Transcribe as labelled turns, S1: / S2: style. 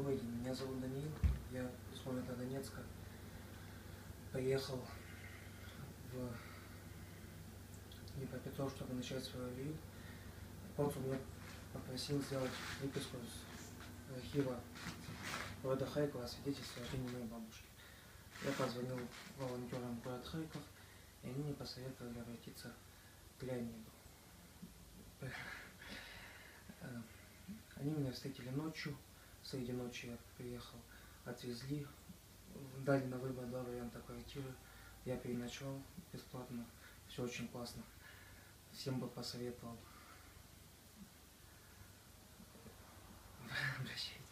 S1: Добрый день, меня зовут Даниил, я из города Донецка. Приехал в Днепропетровск, чтобы начать свою аллею. Консул меня попросил сделать выписку из архива города Харькова о свидетельстве о жизни моей бабушки. Я позвонил волонтерам в город Харьков, и они мне посоветовали обратиться к Леониду. Они меня встретили ночью, среди ночи я приехал, отвезли, дали на выбор 2 варианта квартиры, я переночевал бесплатно, все очень классно, всем бы посоветовал. Обращайтесь.